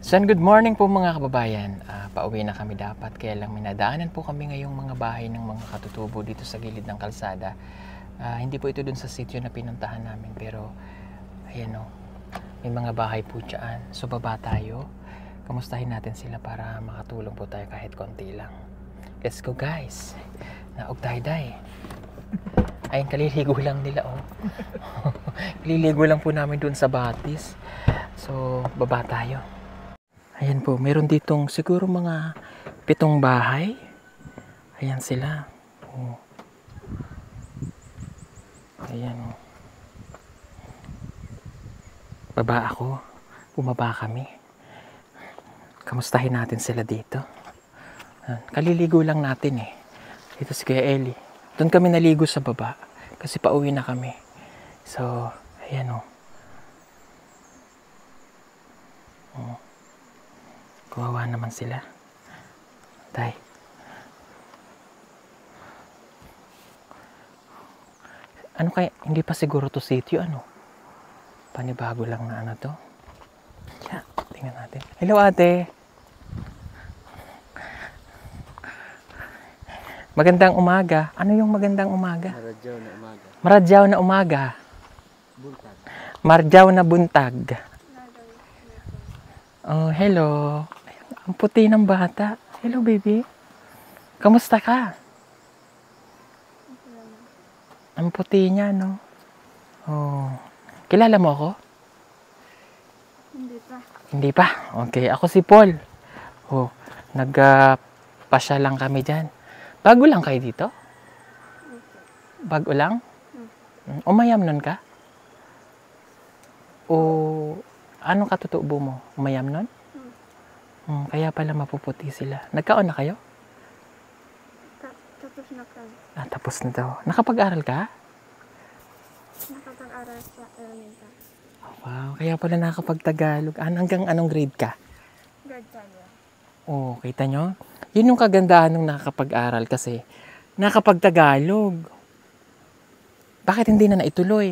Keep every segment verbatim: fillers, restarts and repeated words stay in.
So, good morning po mga kababayan. Uh, pauwi na kami dapat, kaya lang minadaanan po kami ngayong mga bahay ng mga katutubo dito sa gilid ng kalsada. Uh, hindi po ito dun sa sitio na pinuntahan namin, pero ayan o, may mga bahay po dyan. So, baba tayo. Kamustahin natin sila para makatulong po tayo kahit konti lang. Let's go guys. Naog tayo day. Ayun, kaliligo lang nila oh. Kaliligo lang po namin dun sa batis. So, baba tayo. Ayan po, meron ditong siguro mga pitong bahay. Ayan sila. Oh. Ayan oh. Baba ako. Bumaba kami. Kamustahin natin sila dito. Kaliligo lang natin eh. Dito si Kuya Eli. Doon kami naligo sa baba. Kasi pauwi na kami. So, ayan oh. Oh. Kawawa naman sila. Tay. Ano kaya? Hindi pa siguro to sitio ano? Panibago lang na ano to. Yeah, tingnan natin. Hello ate. Magandang umaga. Ano yung magandang umaga? Maradyaw na umaga. Maradyaw na umaga. Buntag. Maradyaw na buntag. Oh, hello. Ang puti ng bata. Hello, baby. Kamusta ka? Ang puti niya, no? Oh. Kilala mo ako? Hindi pa. Hindi pa? Okay. Ako si Paul. Oh, nagpasya lang kami dyan. Bago lang kayo dito? Bago lang? Hmm. Umayam nun ka? O anong katutubo mo? Umayam nun? Hmm, kaya pala mapuputi sila. Nagkaon na kayo? Ta tapos na kami. Ah, tapos na daw. Nakapag-aral ka? Nakapag-aral sa elemental. Wow, kaya pala nakapag-Tagalog. An hanggang anong grade ka? Grade seven. Oh, kita nyo? Yun yung kagandahan ng nakapag-aral kasi nakapag-Tagalog. Bakit hindi na naituloy?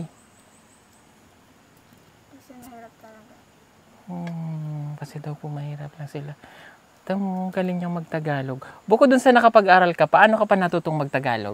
Kasi mahirap talaga. Hmm, kasi daw po mahirap lang sila. Itong galing niyang mag-Tagalog. Bukod dun sa nakapag-aral ka, paano ka pa natutong mag-Tagalog?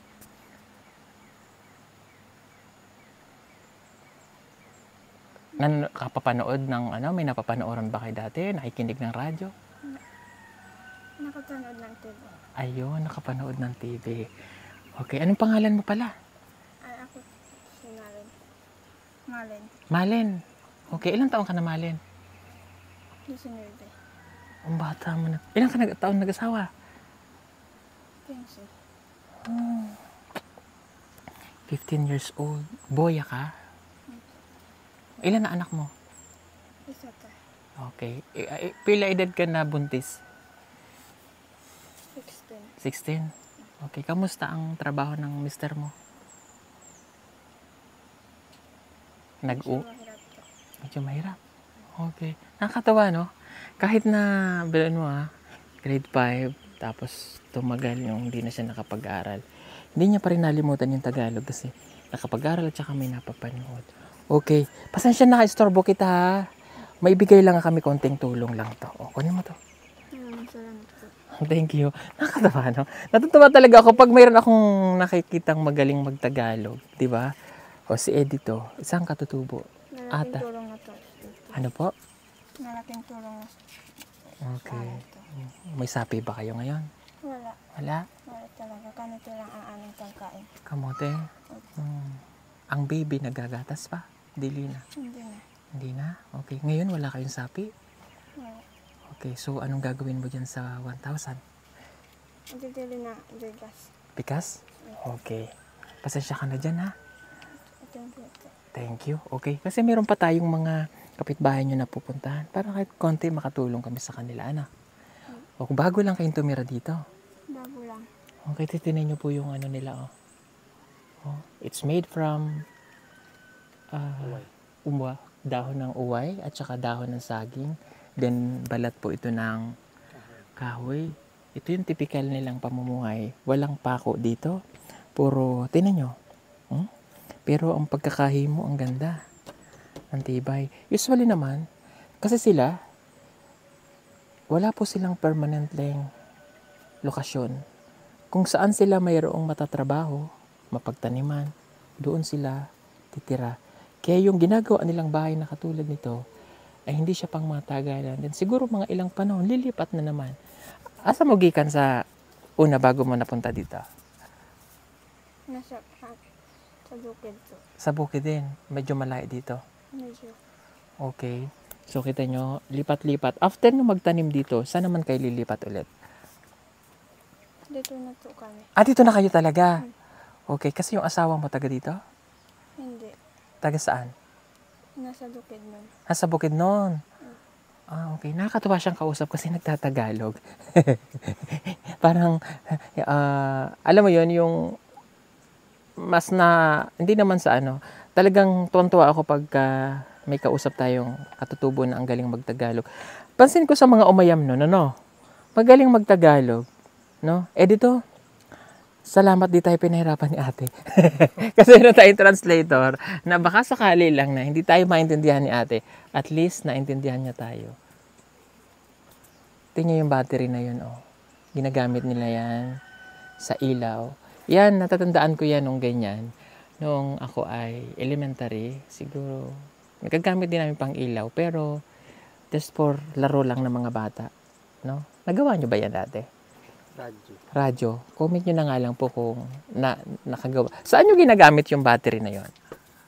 Nan kapapanood ng ano, may napapanooran ba kayo dati? Nakikinig ng radyo? Nakapanood ng T V. Ayun, nakapanood ng T V. Okay, anong pangalan mo pala? Ay, ako si Malen. Malen. Malen. Okay, ilang taon ka na, Malen? Disunod. Ang bata mo na. Ilang ka nag taon nag-asawa? Quincy. Oh. fifteen years old. Boya ka? Ilan na anak mo? Isa ka. Okay. I- I- pila edad ka na buntis? Sixteen. sixteen? Okay. Kamusta ang trabaho ng mister mo? Nag-u? Mahirap ka. Medyo mahirap. Okay. Nakakatawa, no? Kahit na, bilan mo ah, grade five, tapos tumagal yung hindi na siya nakapag-aral. Hindi niya pa rin nalimutan yung Tagalog kasi nakapag-aral at saka may napapanood. Okay. Pasensya na, istorbo kita ha. May bigay lang kami konting tulong lang to. O, kunin mo to. Maraming salamat po. Thank you. Nakakatawa, no? Natutuwa talaga ako pag mayroon akong nakikitang magaling mag-Tagalog. Di ba? O, si Eddie to. Isang katutubo. Malaking Ata. tulong na to. Ano po? Malaking tulong na Okay. to. May sapi ba kayo ngayon? Wala. Wala? Wala talaga. Ganito lang ang aming pagkain. Kamote? Hmm. Ang baby nagagatas pa? Dili na? Hindi na. Hindi na? Okay. Ngayon wala kayong sapi? Wala. Okay. So, anong gagawin mo dyan sa one thousand? Magdidili na bigas. Bigas? Okay. Pasensya ka na dyan ha? Thank you po. Thank you. Okay. Kasi meron pa tayong mga kapitbahay nyo na pupuntahan. Para kahit konti makatulong kami sa kanila. Ano? O kung bago lang kayong tumira dito. Bago lang. Okay. Titinin nyo po yung ano nila. Oh. Oh. It's made from uh, umwa, dahon ng uway at saka dahon ng saging. Then balat po ito ng kahoy. Ito yung typical nilang pamumuhay. Walang pako dito. Puro, tinan nyo. Hmm? Pero ang pagkakahimo, ang ganda. Ang tibay. Usually naman, kasi sila, wala po silang permanent lang lokasyon. Kung saan sila mayroong matatrabaho, mapagtaniman, doon sila titira. Kaya yung ginagawa nilang bahay na katulad nito, ay hindi siya pang matagalan. Then siguro mga ilang panahon, lilipat na naman. Asa mo gikan sa una bago mo napunta dito? Nasa, ha, sa bukid po. Sa bukid din. Medyo malayo dito. Medyo. Okay. So kita nyo, lipat-lipat. After nyo magtanim dito, saan naman kayo lilipat ulit? Dito na po kami. Ah, dito na kayo talaga? Okay. Kasi yung asawa mo taga dito? Hindi. Taga saan? Nasa bukid nun. Ah, sa Bukidnon. Ah, okay. Nakakatuwa siyang kausap kasi nagtatagalog. Parang, ah, alam mo yon yung mas na, hindi naman sa ano, talagang tuwan-tuwa ako pagka may kausap tayong katutubo na ang galing magtagalog. Pansin ko sa mga umayam nun, ano, magaling magtagalog, no? Eh dito, salamat di tayo pinahirapan ni ate. Kasi na tayong translator na baka sakali lang na hindi tayo maintindihan ni ate. At least naintindihan niya tayo. Tingnan yung battery na yun, oh. Ginagamit nila yan sa ilaw. Yan, natatandaan ko yan nung ganyan. Nung ako ay elementary, siguro, nagagamit din namin pang ilaw. Pero, just for laro lang ng mga bata. No? Nagawa nyo ba yan dati? Radyo. Radyo. Comment nyo na nga lang po kung na, nakagawa. Saan nyo ginagamit yung battery na yon?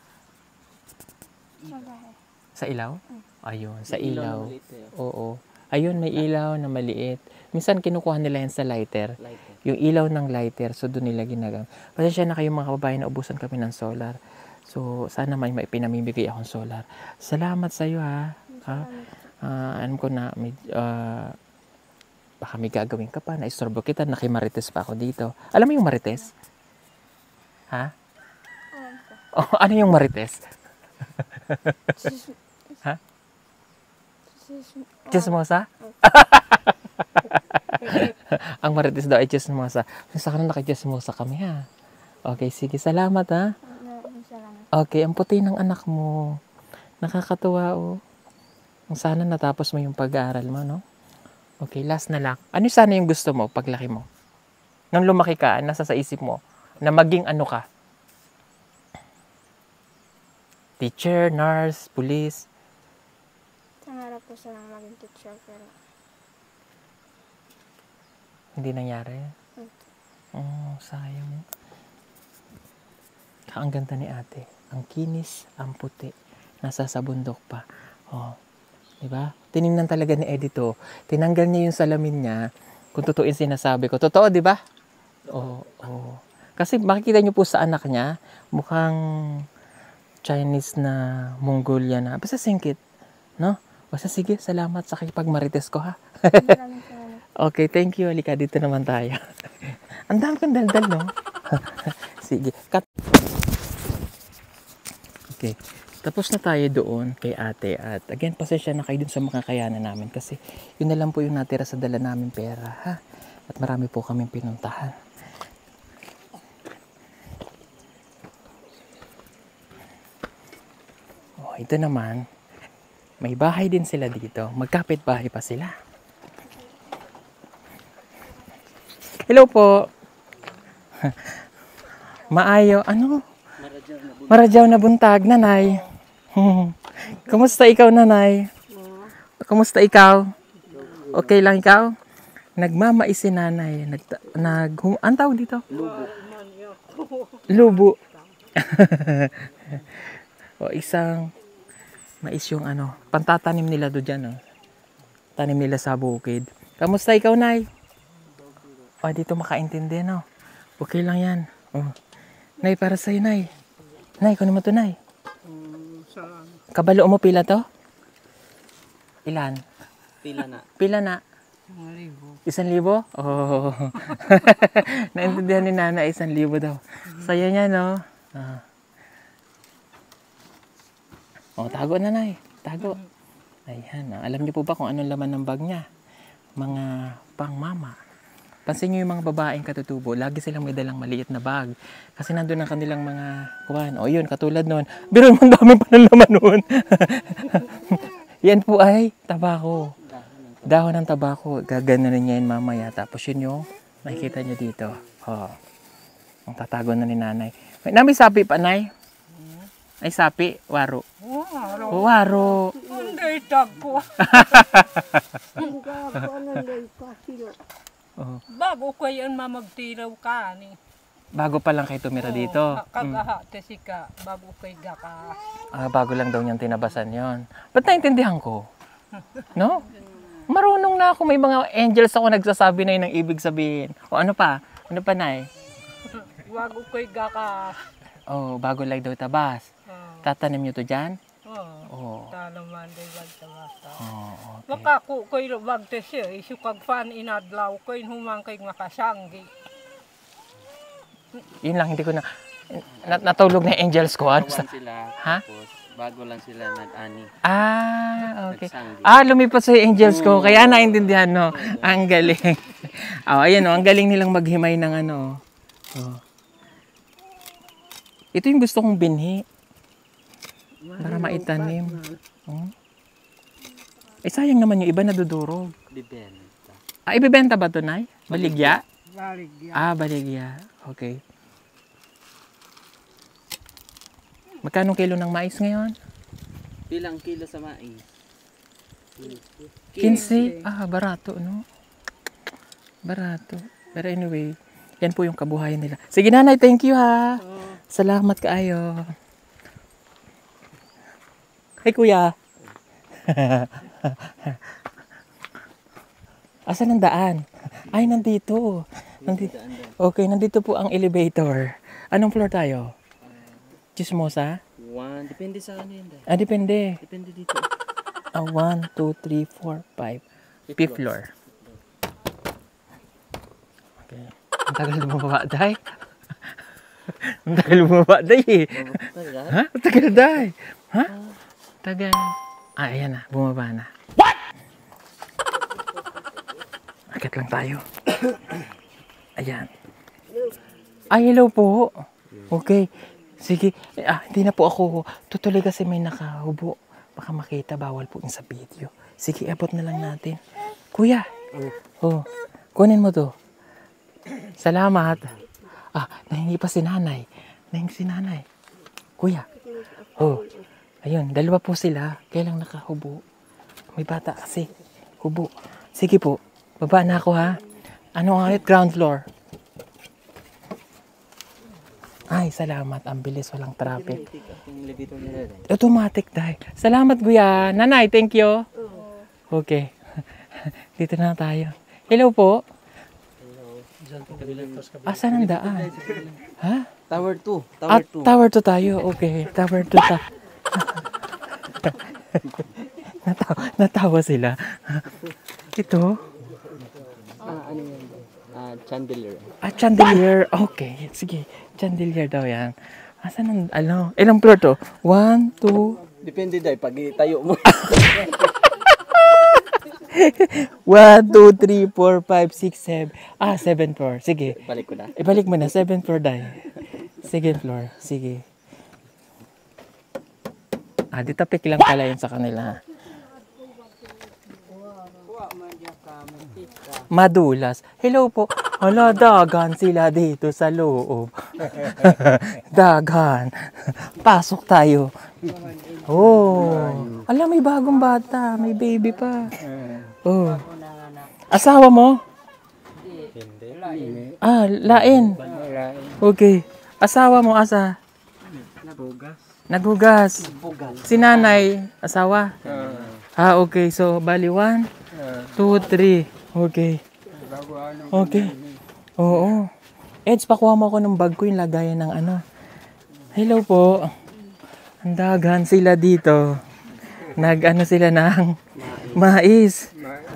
Sa bahay. Sa ilaw? Ayun, sa May ilaw na ilaw. maliit eh. Oo. Ayun, may ilaw na maliit. Minsan kinukuha nila yan sa lighter. Lighter. Yung ilaw ng lighter, so doon nila ginagamit. Pasensya na kayo mga kababayan, naubusan kami ng solar. So, sana may pinamimigay akong solar. Salamat sa iyo ha. ha? Ah, alam ko na, may, ah, baka may gagawin ka pa, naistorbo kita, nakimarites pa ako dito. Alam mo yung marites? Ha? Alam ko. Oh, ano yung marites? Sis- Ha? sis- Chismosa? Ang marites daw ay chismosa. Sa kanan nakichismosa kami ha. Okay, sige. Salamat ha. na- Salamat. Okay, ang puti ng anak mo. Nakakatuwa oh. Sana natapos mo yung pag-aaral mo, no? Okay, last na lang. Ano sana yung gusto mo paglaki mo? Nang lumaki ka, nasa sa isip mo, na maging ano ka? Teacher, nurse, police. Nangarap ko sana maging teacher pero Hindi nangyari? Oh, sayang. Ang ganda ni ate. Ang kinis, ang puti. Nasa sa bundok pa. Oh, diba? Tiningnan talaga ni Edito. Tinanggal niya yung salamin niya. Kung totoo yung sinasabi ko. Totoo, di ba? Oo. Oh, oh. Kasi makikita niyo po sa anak niya, mukhang Chinese na Mongolia na. Basta singkit. No? Basta sige, salamat sa kipagmarites ko ha. maraming salamat. Okay, thank you. Halika, dito naman tayo. Ang dami kong daldal, no? Sige, cut. Okay. Tapos na tayo doon kay ate. At again, pasensya na kayo dun sa mga kayanan namin. Kasi yun na lang po yung natira sa dala namin pera. Ha? At marami po kaming pinuntahan. Oh, ito naman. May bahay din sila dito. Magkapit bahay pa sila. Hello po. Maayo. Ano? Maradyaw na buntag, nanay. Kumusta ikaw, nanay? Kumusta ikaw? Okay lang ikaw? Nagmamais si nanay. Nag, nag ang tawag dito? Lubo. Lubo. O isang mais yung ano, pantatanim nila do dyan. Oh. Tanim nila sa bukid. Kamusta ikaw, nay? O, dito makaintindi, no? Okay lang yan. Oh. Nay, para sa'yo, nay. Nay, kunin mo to, nay. Kabalo mo pila to? Ilan? Pila na. Pila na? Isang libo? Oh. Naintindihan ni Nana, isang libo daw. Saya niya, no? Ah. Oh, tago na, nay. Tago. Ayan. Ah. Alam niyo po ba kung anong laman ng bag niya? Mga pang mama. Pansin niyo yung mga babaeng katutubo, lagi silang may dalang maliit na bag. Kasi nandun ang kanilang mga kuwan. O yun, katulad nun. Pero ang dami pa ng laman nun. Yan po ay tabako. Dahon ng tabako, gaganunin niya yun mamaya. Tapos yun yung nakikita niyo dito. Oh. Ang tatago na ni nanay. May nami sapi pa, nay? Ay sapi, waro. Waro. Oh, waro. Hindi tagpo. Oh. Bago ko yan mamagtiraw ka ni. Bago pa lang kayo tumira dito. Kagahate si ka, bago kay gaka. Ah, bago lang daw niyang tinabasan yon. Ba't naintindihan ko? No? Marunong na ako. May mga angels ako nagsasabi na yun ang ibig sabihin. O ano pa? Ano pa, nay? Bago kay gaka. Oh, bago lang daw tabas. Oh. Tatanim niyo to dyan? Oh. Oh. Talaman day basta. Oh, okay. Makaku ko'y bagte siya, isu kag fan inadlaw ko'y humang kay makasanggi. Yun lang, hindi ko na... na- natulog na yung angels ko. Ano sa... Baguhan sila. Ha? Tapos, bago lang sila nag-ani. Ah, okay. Nagsanggi. Ah, lumipas sa angels ko. Kaya naintindihan, no? Ang galing. Oh, ayan, no? Ang galing nilang maghimay ng ano. Oh. Ito yung gusto kong binhi. Para maitanim. Oh. Eh, sayang naman yung iba nadudurog. Bibenta. Ah, ibibenta ba ito, nay? Baligya? Baligya. Ah, baligya. Okay. Magkano kilo ng mais ngayon? Pilang kilo sa mais? quince. Ah, barato, no? Barato. Pero anyway, yan po yung kabuhayan nila. Sige, nanay, thank you, ha? Salamat kaayo. Hey, kuya. Asan ang daan? Ay, nandito. Nandito. Okay, nandito po ang elevator. Anong floor tayo? Chismosa? One. Depende sa ano yun. Day. Ah, depende. Depende dito. Ah, one, two, three, four, five. Fifth floor. Okay. Ang tagal bumaba, day. Ang tagal bumaba, day eh. Pala? Ha? Ang tagal, day. Ha? Tagal. Ah, ayan na. Bumaba na. What? Akit lang tayo. Ayan. Ay, hello po. Okay. Sige. Ah, hindi na po ako. Tutuloy kasi may nakahubo. Baka makita. Bawal po yung sa video. Sige, abot na lang natin. Kuya. Oh, kunin mo to. Salamat. Ah, nahingi pa si nanay. Nahingi si nanay. Kuya. Oh, ayun. Dalawa po sila. Kailang nakahubo. May bata kasi. Hubo. Sige po. Baba na ako, ha? Ano nga ulit? Ground floor. Ay, salamat. Ang bilis. Walang traffic. Yung elevator nila. Day. Automatic, dahil. Salamat, kuya. Nanay, thank you. Okay. Dito na tayo. Hello po. Asan ang daan? Ha? Tower two. Ah, Tower two. tower two tayo. Okay. Tower two ta. natawa, natawa sila. Ito? Ah, ano yan? Ah, chandelier. Ah, chandelier. Okay. Sige. Chandelier daw yan. Asan ang, ano? Ilang floor to? One, two. Depende day pag tayo mo. One, two, three, four, five, six, seven. Ah, seven floor. Sige. Balik ko na. Ibalik mo na. Seven floor dahil. Second floor. Sige. Ah, di tapik lang pala yun sa kanila. Madulas. Hello po. Hala, dagan sila dito sa loob. Dagan. Pasok tayo. Oh. Ala, may bagong bata. May baby pa. Oh. Asawa mo? Ah, lain. Okay. Asawa mo, asa? Nabugas. Naghugas. Si nanay, asawa? Ah, okay. So, bali one, two, three. Okay. Okay. Oo. Eds, pakuha mo ako ng bag ko yung lagayan ng ano. Hello po. Ang dagan sila dito. Nag-ano sila ng mais.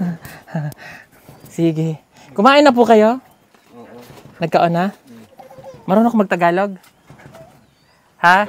Sige. Kumain na po kayo? Oo. Nagkaon na? Marunong ka magtagalog? Ha?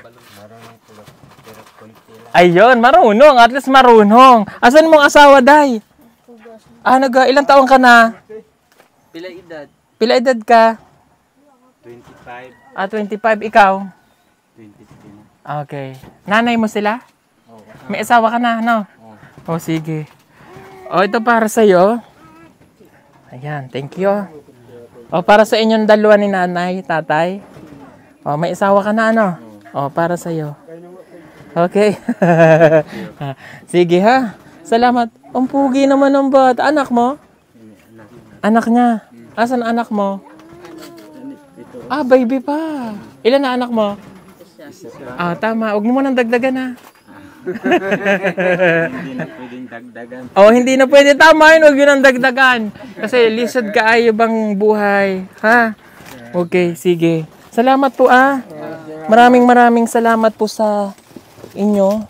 Ayun, marunong. At least marunong. Asan mong asawa, day? Ah, nag, ilang taon ka na? Pila edad? Pila edad ka? twenty-five. Ah, twenty-five. Ikaw? twenty-three. Okay. Nanay mo sila? Oo. May asawa ka na, no? Oo. Oh, sige. O, ito para sa'yo. Ayan, thank you. O, para sa inyong dalawa ni nanay, tatay. O, may isawa ka na, ano? O, para sa'yo. Okay. Sige, ha? Salamat. Ang pugi naman ng bata. Anak mo? Anak niya. Asan anak mo? Ah, baby pa. Ilan na anak mo? Ah, tama. Huwag mo nang dagdagan, ha? Hindi na pwedeng dagdagan. Oh, hindi na pwede. Tama yun. Huwag yun ang dagdagan. Kasi lisod ka ay bang buhay. Ha? Okay, sige. Salamat po, ah. Maraming maraming salamat po sa inyo.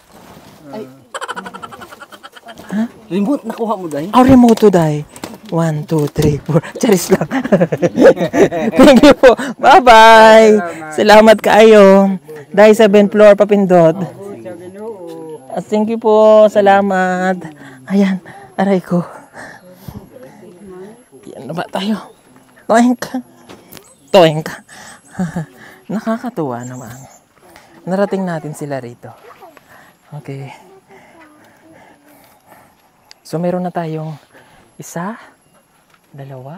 Remote nakuha mo dahil? Oh, remote to die. One, two, three, four. Charis lang. Thank you po. Bye-bye. Salamat kaayo. Dahil seventh floor, papindot. Ah, thank you po. Salamat. Ayan. Aray ko. Yan na ba tayo? Toeng ka. Toeng ka. Nakakatuwa naman. Narating natin sila rito. Okay. So, meron na tayong isa, dalawa,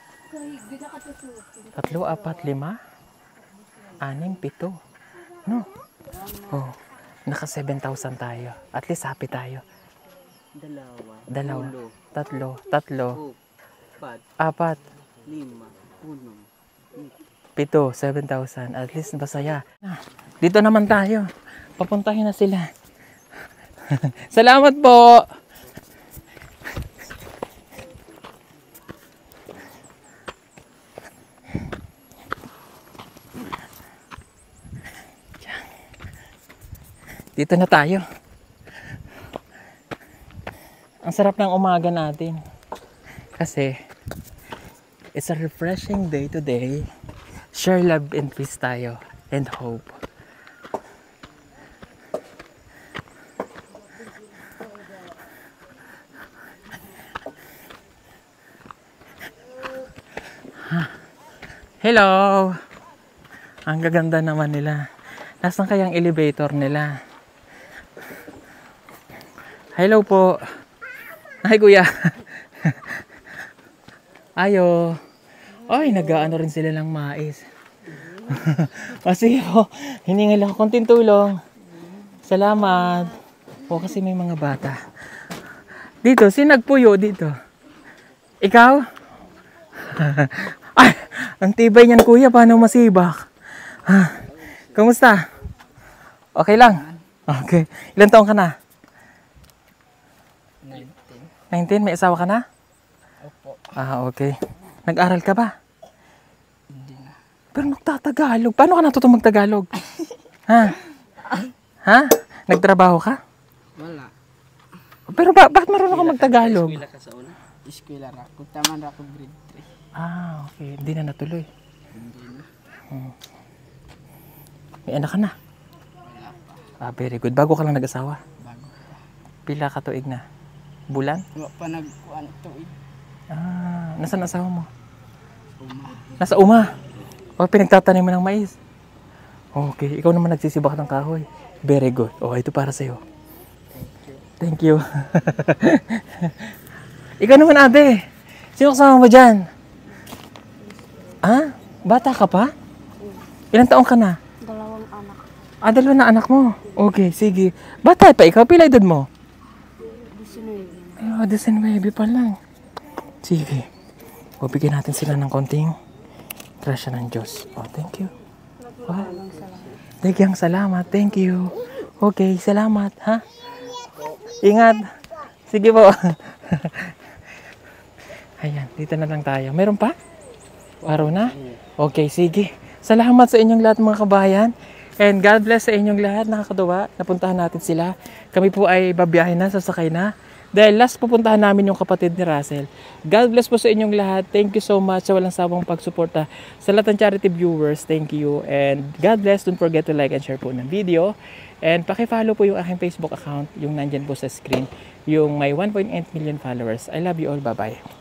tatlo, apat, lima, anim, pito. No? Oh, naka seven thousand tayo. At least happy tayo. Dalawa. Dalawa, Ulo. tatlo, tatlo, Pat. apat, Lima. Uno. pito, seven thousand. At least masaya. Dito naman tayo. Papuntahin na sila. Salamat po! Dito na tayo. Ang sarap ng umaga natin. Kasi, it's a refreshing day today. Share love and peace tayo. And hope. Hello! Ang gaganda naman nila. Nasaan kayang elevator nila? Hello po. Ay, kuya. Ayo. Ay, nag-aano rin sila ng mais. O, sige po. Hiningal ako konting tulong. Salamat. O, kasi may mga bata. Dito, sinagpuyo dito. Ikaw? Ay, ang tibay niyan, kuya. Paano masibak? Ha? Kumusta? Okay lang? Okay. Ilan taong ka na? nineteen. May asawa ka na? Opo. Ah, okay. Nag-aral ka ba? Hindi na. Pero nagtatagalog. Paano ka natutong magtagalog? Ha? Ha? Nagtrabaho ka? Wala. Pero ba bakit marunong ka magtagalog? Eskwela ka sa una? Eskwela ra. Kung tama ra ako grade three. Ah, okay. Hindi na natuloy. Hindi na. Hmm. May anak ka na? Ah, very good. Bago ka lang nag-asawa? Bago. Pila ka tuig na? Bulan? Wala pa nagkuhan tuig. Ah, nasaan asawa mo? Uma. Nasa uma. O, pinagtatanim mo ng mais. Okay, ikaw naman nagsisibak ng kahoy. Very good. Oh, ito para sa'yo. Thank you. Ikaw naman, ate. Sino kasama mo dyan? Ah, bata ka pa? Ilang taong ka na? Dalawang anak. Ah, dalawa na anak mo. Okay, sige. Bata pa ikaw, pila edad mo? Ay, oh, nineteen pa lang. Sige. O, bigyan natin sila ng konting grasya ng Diyos. Oh, thank you. Wow. Thank you, salamat. Thank you. Okay, salamat, ha? Ingat. Sige po. Ayan, dito na lang tayo. Meron pa? Araw na? Okay, sige. Salamat sa inyong lahat mga kabayan. And God bless sa inyong lahat. Nakakatuwa. Napuntahan natin sila. Kami po ay babiyahin na, sasakay na. Dahil last pupuntahan namin yung kapatid ni Russell. God bless po sa inyong lahat. Thank you so much sa walang sabang pagsuporta sa lahat ng charity viewers. Thank you. And God bless. Don't forget to like and share po ng video. And paki-follow po yung aking Facebook account. Yung nandyan po sa screen. Yung may one point eight million followers. I love you all. Bye-bye.